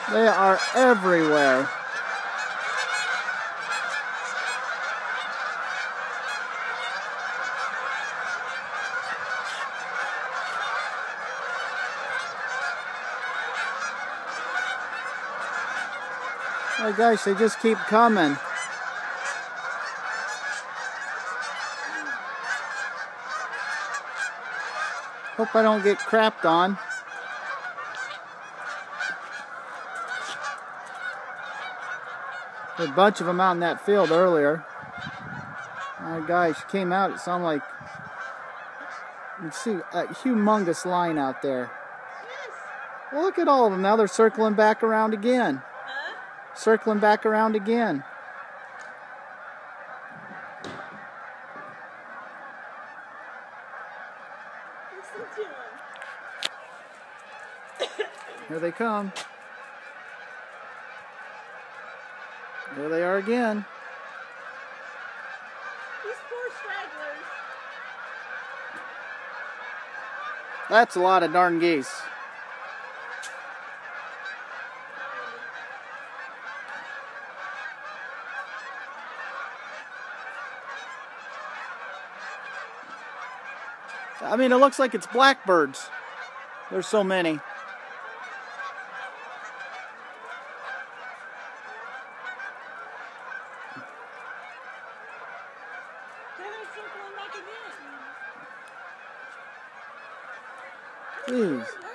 They are everywhere. Oh gosh, they just keep coming. Hope I don't get crapped on. There's a bunch of them out in that field earlier. My gosh, came out, it sounded like, you see a humongous line out there. Well, look at all of them. Now they're circling back around again. Circling back around again. Here they come. There they are again. These poor stragglers. That's a lot of darn geese. I mean, it looks like it's blackbirds. There's so many. They're circling back again. Jeez.